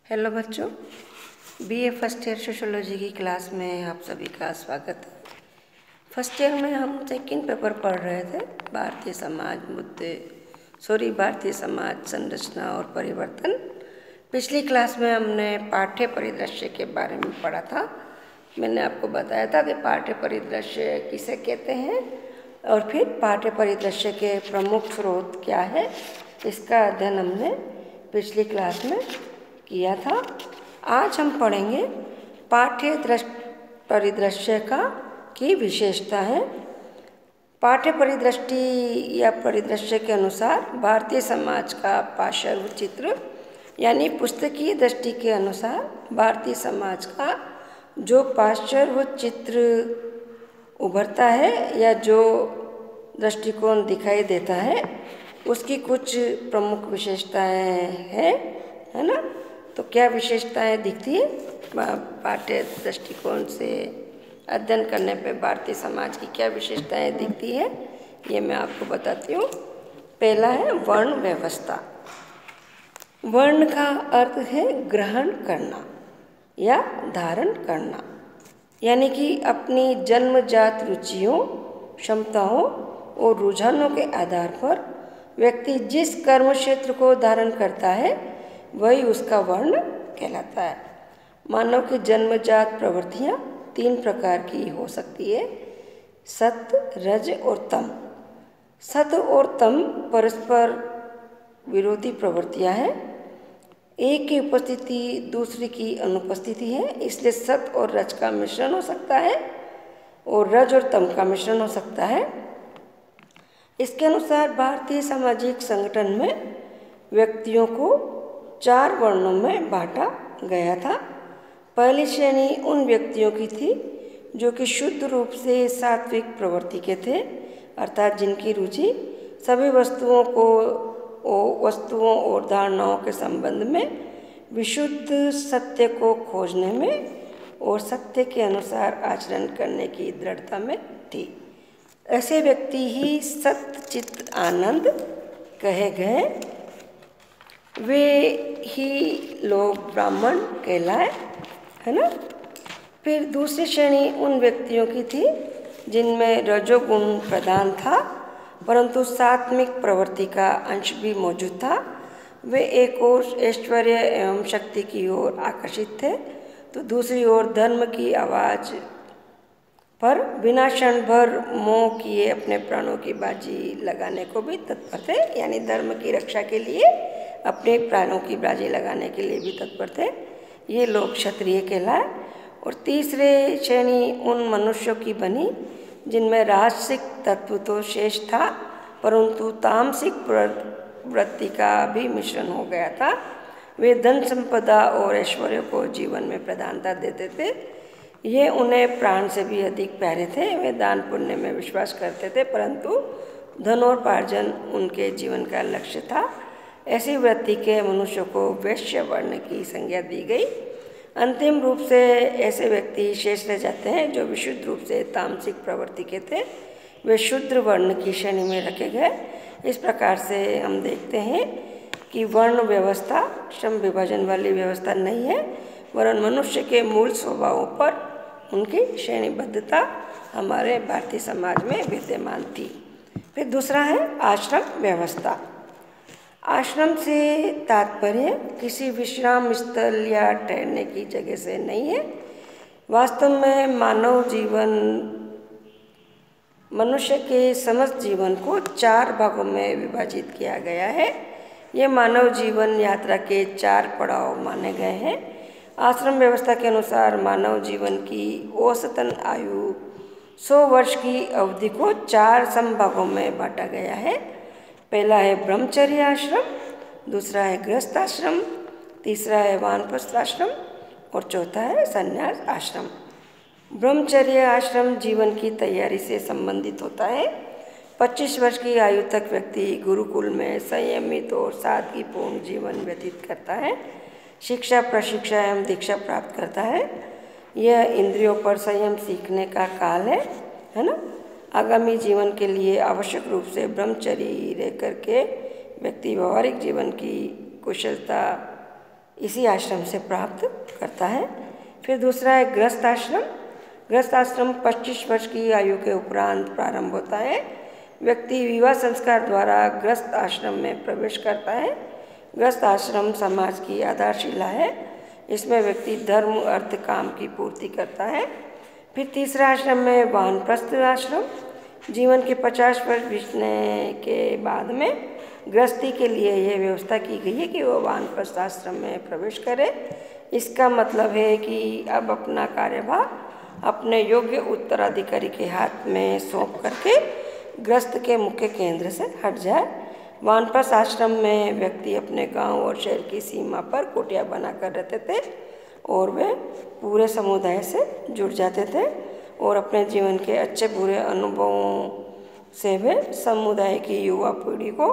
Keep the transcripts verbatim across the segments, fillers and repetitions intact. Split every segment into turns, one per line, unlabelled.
Hello बच्चों, BA first year sociology की class में आप सभी का स्वागत है। फर्स्ट ईयर में हम सेकंड पेपर पढ़ रहे थे, भारतीय समाज मुद्दे सॉरी भारतीय समाज संरचना और परिवर्तन। पिछली क्लास में हमने पाठ्य परिदृश्य के बारे में पढ़ा था। मैंने आपको बताया था कि पाठ्य परिदृश्य किसे कहते हैं और फिर पाठ्य परिदृश्य के प्रमुख स्रोत क्या है, इसका अध्ययन हमने पिछली क्लास में किया था। आज हम पढ़ेंगे पाठ्य परिदृश्य का की विशेषता है। पाठ्य परिदृष्टि या परिदृश्य के अनुसार भारतीय समाज का पार्श्व चित्र यानी पुस्तकीय दृष्टि के अनुसार भारतीय समाज का जो पार्श्व चित्र उभरता है या जो दृष्टिकोण दिखाई देता है उसकी कुछ प्रमुख विशेषताएं हैं, है ना। तो क्या विशेषताएं दिखती है पाठ्य दृष्टिकोण से अध्ययन करने पे भारतीय समाज की क्या विशेषताएं दिखती है, ये मैं आपको बताती हूँ। पहला है वर्ण व्यवस्था। वर्ण का अर्थ है ग्रहण करना या धारण करना, यानी कि अपनी जन्मजात रुचियों, क्षमताओं और रुझानों के आधार पर व्यक्ति जिस कर्म क्षेत्र को धारण करता है वही उसका वर्ण कहलाता है। मानव की जन्मजात प्रवृत्तियाँ तीन प्रकार की हो सकती है, सत, रज और तम। सत और तम परस्पर विरोधी प्रवृत्तियाँ हैं। एक की उपस्थिति दूसरी की अनुपस्थिति है, इसलिए सत और रज का मिश्रण हो सकता है और रज और तम का मिश्रण हो सकता है। इसके अनुसार भारतीय सामाजिक संगठन में व्यक्तियों को चार वर्णों में बांटा गया था। पहली श्रेणी उन व्यक्तियों की थी जो कि शुद्ध रूप से सात्विक प्रवृत्ति के थे, अर्थात जिनकी रुचि सभी वस्तुओं को वस्तुओं और धारणाओं के संबंध में विशुद्ध सत्य को खोजने में और सत्य के अनुसार आचरण करने की दृढ़ता में थी। ऐसे व्यक्ति ही सच्चित आनंद कहे गए। वे ही लोग ब्राह्मण कहलाए, है ना। फिर दूसरी श्रेणी उन व्यक्तियों की थी जिनमें रजोगुण प्रधान था परंतु सात्विक प्रवृत्ति का अंश भी मौजूद था। वे एक ओर ऐश्वर्य एवं शक्ति की ओर आकर्षित थे तो दूसरी ओर धर्म की आवाज़ पर बिना क्षण भर मोह किए अपने प्राणों की बाजी लगाने को भी तत्पर थे, यानी धर्म की रक्षा के लिए अपने प्राणों की बाजी लगाने के लिए भी तत्पर थे। ये लोग क्षत्रिय कहलाए। और तीसरे श्रेणी उन मनुष्यों की बनी जिनमें राजसिक तत्व तो शेष था परंतु तामसिक वृत्ति का भी मिश्रण हो गया था। वे धन संपदा और ऐश्वर्य को जीवन में प्रधानता देते थे। ये उन्हें प्राण से भी अधिक प्यारे थे। वे दान पुण्य में विश्वास करते थे परंतु धन और उपार्जन उनके जीवन का लक्ष्य था। ऐसी वृत्ति के मनुष्यों को वैश्य वर्ण की संज्ञा दी गई। अंतिम रूप से ऐसे व्यक्ति शेष रह जाते हैं जो विशुद्ध रूप से तामसिक प्रवृत्ति के थे। वे शूद्र वर्ण की श्रेणी में रखे गए। इस प्रकार से हम देखते हैं कि वर्ण व्यवस्था श्रम विभाजन वाली व्यवस्था नहीं है वरन मनुष्य के मूल स्वभावों पर उनकी श्रेणीबद्धता हमारे भारतीय समाज में विद्यमान थी। फिर दूसरा है आश्रम व्यवस्था। आश्रम से तात्पर्य किसी विश्राम स्थल या ठहरने की जगह से नहीं है। वास्तव में मानव जीवन मनुष्य के समस्त जीवन को चार भागों में विभाजित किया गया है। ये मानव जीवन यात्रा के चार पड़ाव माने गए हैं। आश्रम व्यवस्था के अनुसार मानव जीवन की औसतन आयु सौ वर्ष की अवधि को चार समभागों में बांटा गया है। पहला है ब्रह्मचर्य आश्रम, दूसरा है गृहस्थ आश्रम, तीसरा है वानप्रस्थ आश्रम और चौथा है संन्यास आश्रम। ब्रह्मचर्य आश्रम जीवन की तैयारी से संबंधित होता है। पच्चीस वर्ष की आयु तक व्यक्ति गुरुकुल में संयमित और सादगीपूर्ण जीवन व्यतीत करता है। शिक्षा, प्रशिक्षा एवं दीक्षा प्राप्त करता है। यह इंद्रियों पर संयम सीखने का काल है, है ना। आगामी जीवन के लिए आवश्यक रूप से ब्रह्मचर्य रह करके व्यक्ति व्यवहारिक जीवन की कुशलता इसी आश्रम से प्राप्त करता है। फिर दूसरा है गृहस्थ आश्रम। गृहस्थ आश्रम पच्चीस वर्ष की आयु के उपरांत प्रारंभ होता है। व्यक्ति विवाह संस्कार द्वारा गृहस्थ आश्रम में प्रवेश करता है। गृहस्थ आश्रम समाज की आधारशिला है। इसमें व्यक्ति धर्म अर्थ काम की पूर्ति करता है। फिर तीसरा आश्रम में वानप्रस्थ आश्रम। जीवन के पचास वर्ष बीतने के बाद में गृहस्थी के लिए यह व्यवस्था की गई है कि वो वानप्रस्थ आश्रम में प्रवेश करे। इसका मतलब है कि अब अपना कार्यभार अपने योग्य उत्तराधिकारी के हाथ में सौंप करके गृहस्थ के मुख्य केंद्र से हट जाए। वानप्रस्थ आश्रम में व्यक्ति अपने गांव और शहर की सीमा पर कुटिया बनाकर रहते थे और वे पूरे समुदाय से जुड़ जाते थे और अपने जीवन के अच्छे बुरे अनुभवों से वे समुदाय की युवा पीढ़ी को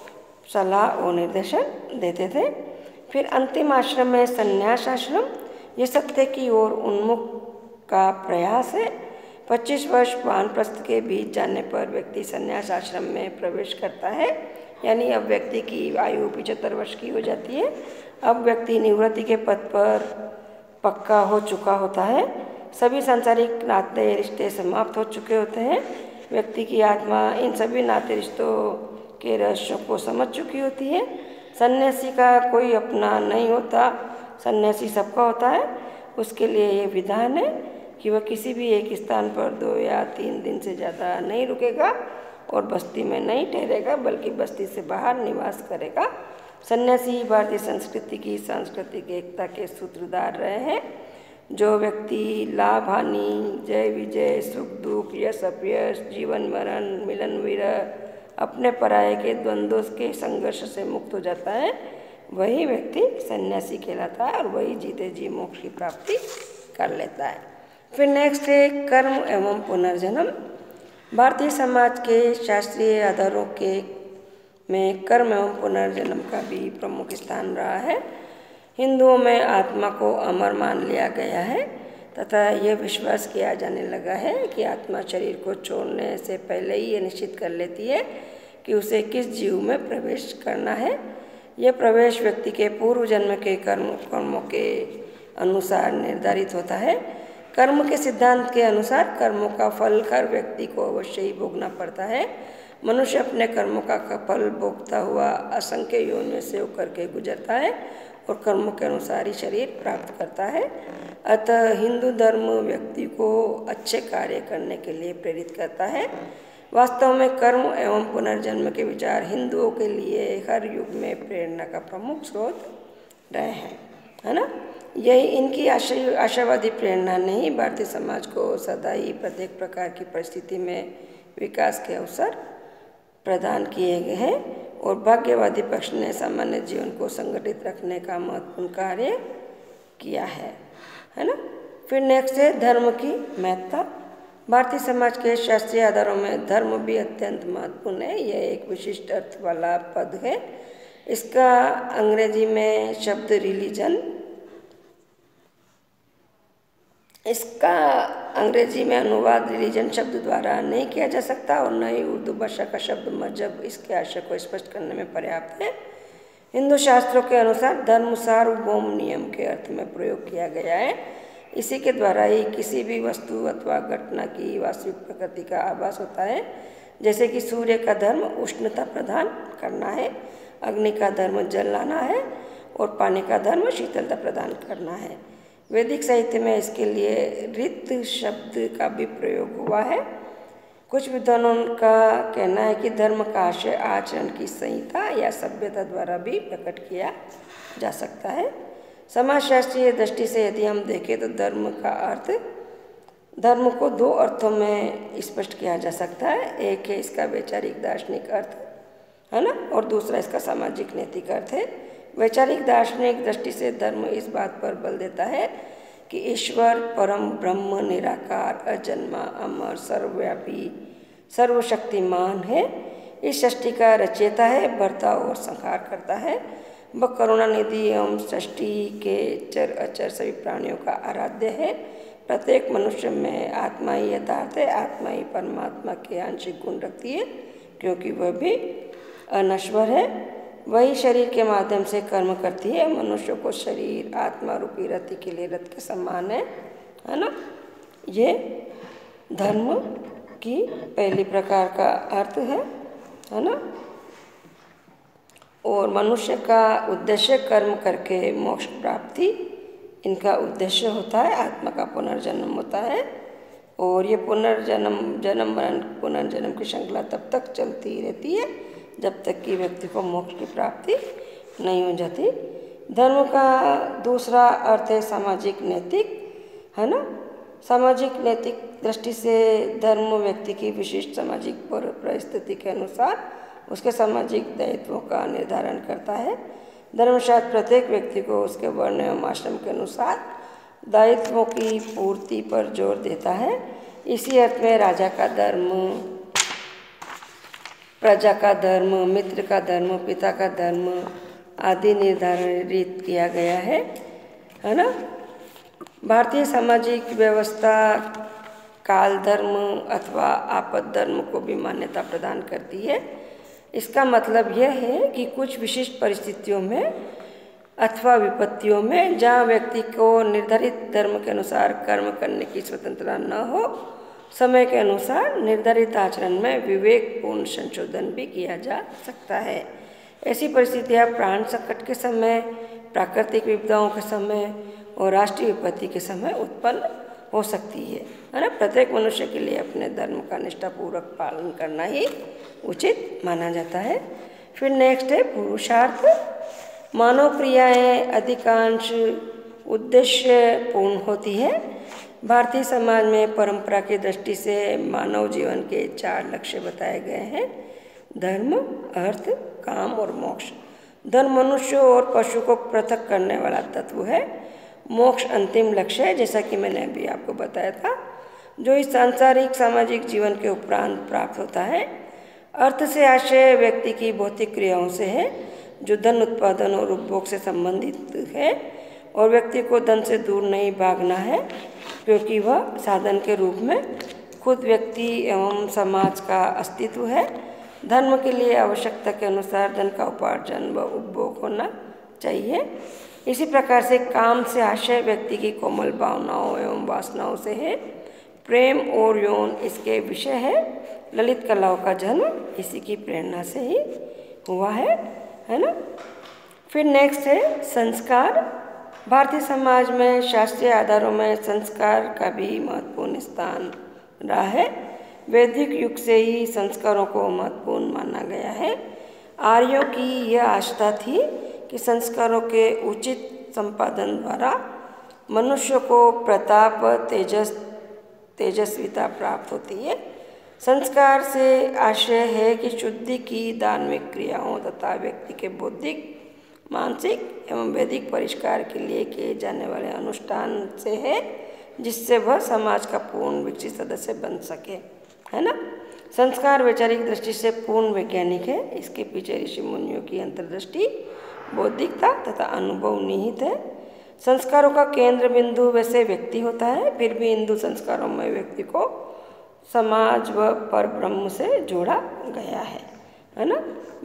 सलाह और निर्देशन देते थे। फिर अंतिम आश्रम है संन्यास आश्रम। ये सत्य की ओर उन्मुख का प्रयास है। पच्चीस वर्ष वानप्रस्थ के बीत जाने पर व्यक्ति संन्यास आश्रम में प्रवेश करता है, यानी अब व्यक्ति की आयु पचहत्तर वर्ष की हो जाती है। अब व्यक्ति निवृत्ति के पद पर पक्का हो चुका होता है। सभी सांसारिक नाते रिश्ते समाप्त हो चुके होते हैं। व्यक्ति की आत्मा इन सभी नाते रिश्तों के रहस्यों को समझ चुकी होती है। सन्यासी का कोई अपना नहीं होता, सन्यासी सबका होता है। उसके लिए ये विधान है कि वह किसी भी एक स्थान पर दो या तीन दिन से ज़्यादा नहीं रुकेगा और बस्ती में नहीं ठहरेगा, बल्कि बस्ती से बाहर निवास करेगा। सन्यासी भारतीय संस्कृति की सांस्कृतिक एकता के सूत्रधार रहे हैं। जो व्यक्ति लाभ हानि, जय विजय, सुख दुख, यश अपयश, जीवन मरण, मिलन विरह, अपने पराये के द्वंद्वों के संघर्ष से मुक्त हो जाता है, वही व्यक्ति सन्यासी कहलाता है और वही जीते जी मोक्ष की प्राप्ति कर लेता है। फिर नेक्स्ट है कर्म एवं पुनर्जन्म। भारतीय समाज के शास्त्रीय आधारों के में कर्म एवं पुनर्जन्म का भी प्रमुख स्थान रहा है। हिंदुओं में आत्मा को अमर मान लिया गया है तथा यह विश्वास किया जाने लगा है कि आत्मा शरीर को छोड़ने से पहले ही ये निश्चित कर लेती है कि उसे किस जीव में प्रवेश करना है। यह प्रवेश व्यक्ति के पूर्व जन्म के कर्म कर्मों के अनुसार निर्धारित होता है। कर्म के सिद्धांत के अनुसार कर्मों का फल हर व्यक्ति को अवश्य ही भोगना पड़ता है। मनुष्य अपने कर्मों का फल भोगता हुआ असंख्य योनियों से होकर के गुजरता है और कर्मों के अनुसार ही शरीर प्राप्त करता है। अतः हिंदू धर्म व्यक्ति को अच्छे कार्य करने के लिए प्रेरित करता है। वास्तव में कर्म एवं पुनर्जन्म के विचार हिंदुओं के लिए हर युग में प्रेरणा का प्रमुख स्रोत रहे हैं, है ना। यही इनकी आशा आशावादी प्रेरणा ने ही भारतीय समाज को सदा ही प्रत्येक प्रकार की परिस्थिति में विकास के अवसर प्रदान किए गए हैं और भाग्यवादी पक्ष ने सामान्य जीवन को संगठित रखने का महत्वपूर्ण कार्य किया है, है ना। फिर नेक्स्ट है धर्म की महत्ता। भारतीय समाज के शास्त्रीय आधारों में धर्म भी अत्यंत महत्वपूर्ण है। यह एक विशिष्ट अर्थ वाला पद है। इसका अंग्रेजी में शब्द रिलीजन इसका अंग्रेजी में अनुवाद रिलीजन शब्द द्वारा नहीं किया जा सकता और न ही उर्दू भाषा का शब्द मजहब इसके आशय को स्पष्ट करने में पर्याप्त है। हिंदू शास्त्रों के अनुसार धर्म सार्वभौम नियम के अर्थ में प्रयोग किया गया है। इसी के द्वारा ही किसी भी वस्तु अथवा घटना की वास्तविक प्रकृति का आभास होता है। जैसे कि सूर्य का धर्म उष्णता प्रदान करना है, अग्नि का धर्म जल लाना है और पानी का धर्म शीतलता प्रदान करना है। वैदिक साहित्य में इसके लिए ऋत शब्द का भी प्रयोग हुआ है। कुछ विद्वानों का कहना है कि धर्म का आशय आचरण की संहिता या सभ्यता द्वारा भी प्रकट किया जा सकता है। समाजशास्त्रीय दृष्टि से यदि हम देखें तो धर्म का अर्थ धर्म को दो अर्थों में स्पष्ट किया जा सकता है। एक है इसका वैचारिक दार्शनिक अर्थ, है ना, और दूसरा इसका सामाजिक नैतिक अर्थ है। वैचारिक दार्शनिक दृष्टि से धर्म इस बात पर बल देता है कि ईश्वर परम ब्रह्म निराकार अजन्मा अमर सर्वव्यापी सर्वशक्तिमान है। इस सृष्टि का रचयिता है, भरता और संहार करता है। वह करुणानिधि एवं सृष्टि के चर अचर सभी प्राणियों का आराध्य है। प्रत्येक मनुष्य में आत्मा ही यथार्थ है। आत्मा ही परमात्मा के आंशिक गुण रखती है क्योंकि वह भी अनश्वर है। वही शरीर के माध्यम से कर्म करती है। मनुष्य को शरीर आत्मा रूपी रति के लिए रथ के समान है, है ना। ये धर्म की पहली प्रकार का अर्थ है, है ना। और मनुष्य का उद्देश्य कर्म करके मोक्ष प्राप्ति, इनका उद्देश्य होता है। आत्मा का पुनर्जन्म होता है और ये पुनर्जन्म जन्म मरण पुनर्जन्म की श्रृंखला तब तक चलती रहती है जब तक कि व्यक्ति को मोक्ष की प्राप्ति नहीं हो जाती। धर्म का दूसरा अर्थ है सामाजिक नैतिक, है ना। सामाजिक नैतिक दृष्टि से धर्म व्यक्ति की विशिष्ट सामाजिक परिस्थिति के अनुसार उसके सामाजिक दायित्वों का निर्धारण करता है। धर्मशास्त्र प्रत्येक व्यक्ति को उसके वर्ण एवं आश्रम के अनुसार दायित्वों की पूर्ति पर जोर देता है। इसी अर्थ में राजा का धर्म, प्रजा का धर्म, मित्र का धर्म, पिता का धर्म आदि निर्धारित किया गया है, है ना। भारतीय सामाजिक व्यवस्था काल धर्म अथवा आपद धर्म को भी मान्यता प्रदान करती है। इसका मतलब यह है कि कुछ विशिष्ट परिस्थितियों में अथवा विपत्तियों में जहाँ व्यक्ति को निर्धारित धर्म के अनुसार कर्म करने की स्वतंत्रता न हो, समय के अनुसार निर्धारित आचरण में विवेकपूर्ण संशोधन भी किया जा सकता है। ऐसी परिस्थितियाँ प्राण संकट के समय, प्राकृतिक विपदाओं के समय और राष्ट्रीय विपत्ति के समय उत्पन्न हो सकती है, है ना। प्रत्येक मनुष्य के लिए अपने धर्म का निष्ठापूर्वक पालन करना ही उचित माना जाता है। फिर नेक्स्ट है पुरुषार्थ। मानव क्रियाएं अधिकांश उद्देश्य पूर्ण होती है। भारतीय समाज में परंपरा की दृष्टि से मानव जीवन के चार लक्ष्य बताए गए हैं: धर्म, अर्थ, काम और मोक्ष। धर्म मनुष्य और पशु को पृथक करने वाला तत्व है। मोक्ष अंतिम लक्ष्य है, जैसा कि मैंने अभी आपको बताया था, जो इस सांसारिक सामाजिक जीवन के उपरांत प्राप्त होता है। अर्थ से आशय व्यक्ति की भौतिक क्रियाओं से है, जो धन उत्पादन और उपभोग से संबंधित है, और व्यक्ति को धन से दूर नहीं भागना है, क्योंकि वह साधन के रूप में खुद व्यक्ति एवं समाज का अस्तित्व है। धर्म के लिए आवश्यकता के अनुसार धन का उपार्जन व उपभोग होना चाहिए। इसी प्रकार से काम से आशय व्यक्ति की कोमल भावनाओं एवं वासनाओं से है। प्रेम और यौन इसके विषय है। ललित कलाओं का जन्म इसी की प्रेरणा से ही हुआ है, है ना। फिर नेक्स्ट है संस्कार। भारतीय समाज में शास्त्रीय आधारों में संस्कार का भी महत्वपूर्ण स्थान रहा है। वैदिक युग से ही संस्कारों को महत्वपूर्ण माना गया है। आर्यों की यह आस्था थी कि संस्कारों के उचित संपादन द्वारा मनुष्य को प्रताप, तेजस तेजस्विता प्राप्त होती है। संस्कार से आशय है कि शुद्धि की धार्मिक क्रियाओं तथा व्यक्ति के बौद्धिक, मानसिक एवं वैदिक परिष्कार के लिए किए जाने वाले अनुष्ठान से है, जिससे वह समाज का पूर्ण विकसित सदस्य बन सके, है ना। संस्कार वैचारिक दृष्टि से पूर्ण वैज्ञानिक है। इसके पीछे ऋषि मुनियों की अंतर्दृष्टि, बौद्धिकता तथा अनुभव निहित है। संस्कारों का केंद्र बिंदु वैसे व्यक्ति होता है, फिर भी हिंदू संस्कारों में व्यक्ति को समाज व परब्रह्म से जोड़ा गया है, है ना।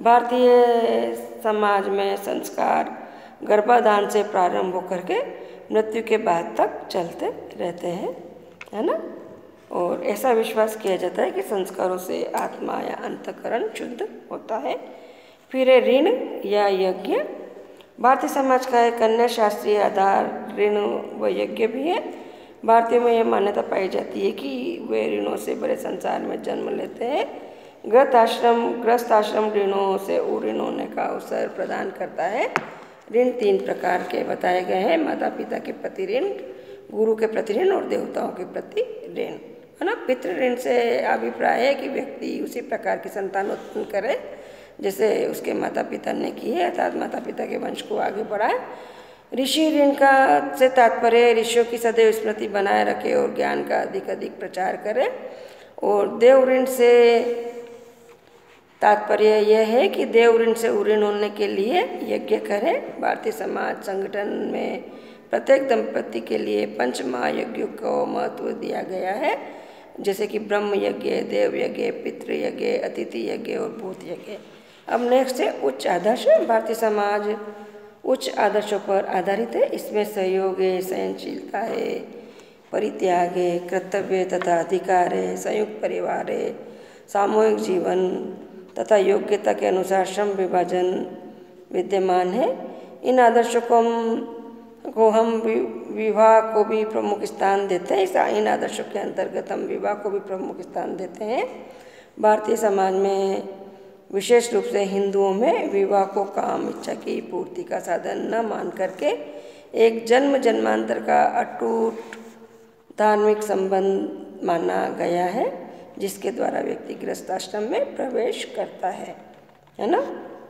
भारतीय समाज में संस्कार गर्भाधान से प्रारंभ होकर के मृत्यु के बाद तक चलते रहते हैं, है ना। और ऐसा विश्वास किया जाता है कि संस्कारों से आत्मा या अंतःकरण शुद्ध होता है। फिर है ऋण या यज्ञ। भारतीय समाज का एक अन्य शास्त्रीय आधार ऋण व यज्ञ भी है। भारतीयों में यह मान्यता पाई जाती है कि वे ऋणों से बड़े संसार में जन्म लेते हैं। ग्रस्त आश्रम ग्रस्त आश्रम ऋणों से ऋण होने का अवसर प्रदान करता है। ऋण तीन प्रकार के बताए गए हैं: माता पिता के प्रति ऋण, गुरु के प्रति ऋण और देवताओं के प्रति ऋण, है ना। पितृ ऋण से अभिप्राय है कि व्यक्ति उसी प्रकार की संतान उत्पन्न करे जैसे उसके माता पिता ने की है, अर्थात माता पिता के वंश को आगे बढ़ाए। ऋषि ऋण का से तात्पर्य ऋषियों की सदैव स्मृति बनाए रखे और ज्ञान का अधिक अधिक प्रचार करे। और देव ऋण से तात्पर्य यह है कि देव ऋण से उऋण होने के लिए यज्ञ करें। भारतीय समाज संगठन में प्रत्येक दंपति के लिए पंच महायज्ञों को महत्व दिया गया है, जैसे कि ब्रह्म यज्ञ, देव यज्ञ, पितृ यज्ञ, अतिथि यज्ञ और भूत यज्ञ। अब नेक्स्ट है उच्च आदर्श। भारतीय समाज उच्च आदर्शों पर आधारित है। इसमें सहयोग है, सहनशीलता है, परित्याग है, कर्तव्य तथा अधिकार है, संयुक्त परिवार है, सामूहिक जीवन तथा योग्यता के अनुसार श्रम विभाजन विद्यमान है। इन आदर्शों को हम को हम विवाह को भी प्रमुख स्थान देते हैं। इन आदर्शों के अंतर्गत हम विवाह को भी प्रमुख स्थान देते हैं। भारतीय समाज में विशेष रूप से हिंदुओं में विवाह को काम इच्छा की पूर्ति का साधन न मान करके एक जन्म जन्मांतर का अटूट धार्मिक संबंध माना गया है, जिसके द्वारा व्यक्ति गृहस्थाश्रम में प्रवेश करता है, है ना।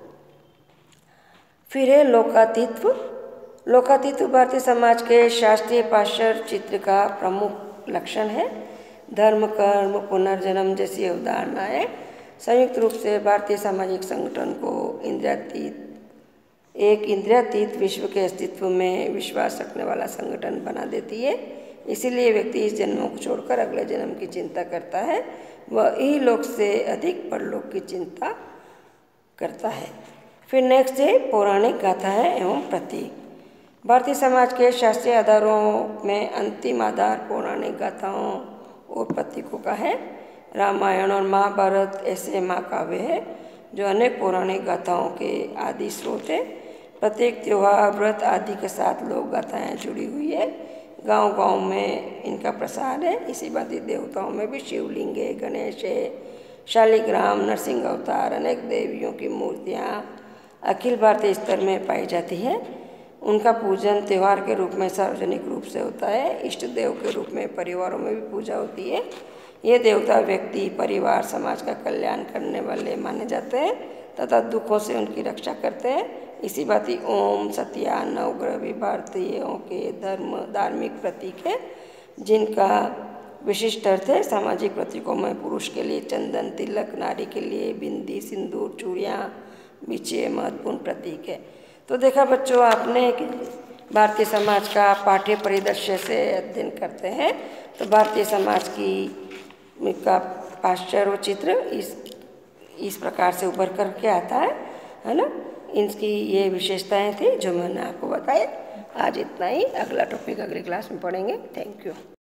फिर है लोकातीत्व। लोकातीत्व भारतीय समाज के शास्त्रीय पाश्चात्य चित्र का प्रमुख लक्षण है। धर्म, कर्म, पुनर्जन्म जैसी अवधारणाएं संयुक्त रूप से भारतीय सामाजिक संगठन को इंद्रियातीत एक इंद्रियातीत विश्व के अस्तित्व में विश्वास रखने वाला संगठन बना देती है। इसीलिए व्यक्ति इस जन्म को छोड़कर अगले जन्म की चिंता करता है, वह इहलोक से अधिक परलोक की चिंता करता है। फिर नेक्स्ट है पौराणिक गाथाएं एवं प्रतीक। भारतीय समाज के शास्त्रीय आधारों में अंतिम आधार पौराणिक गाथाओं और प्रतीकों का है। रामायण और महाभारत ऐसे महाकाव्य है जो अनेक पौराणिक गाथाओं के आदि स्रोत है। प्रत्येक त्योहार, व्रत आदि के साथ लोक गाथाएँ जुड़ी हुई है। गांव गांव में इनका प्रसार है। इसी भांति देवताओं में भी शिवलिंग है, गणेश है, शालिग्राम, नरसिंह अवतार, अनेक देवियों की मूर्तियाँ अखिल भारतीय स्तर में पाई जाती है। उनका पूजन त्यौहार के रूप में सार्वजनिक रूप से होता है। इष्ट देव के रूप में परिवारों में भी पूजा होती है। ये देवता व्यक्ति, परिवार, समाज का कल्याण करने वाले माने जाते हैं तथा दुखों से उनकी रक्षा करते हैं। इसी बात ओम, सत्या, नवग्रह भी भारतीयों के धर्म धार्मिक प्रतीक है, जिनका विशिष्ट अर्थ है। सामाजिक प्रतीकों में पुरुष के लिए चंदन, तिलक, नारी के लिए बिंदी, सिंदूर, चूड़ियाँ, बिछिए महत्वपूर्ण प्रतीक है। तो देखा बच्चों, आपने कि भारतीय समाज का पाठ्य परिदृश्य से अध्ययन करते हैं तो भारतीय समाज की का पाश्चात्य चित्र इस इस प्रकार से उभर करके आता है, है ना। इनकी ये विशेषताएं थी जो मैंने आपको बताई। आज इतना ही, अगला टॉपिक अगली क्लास में पढ़ेंगे। Thank you.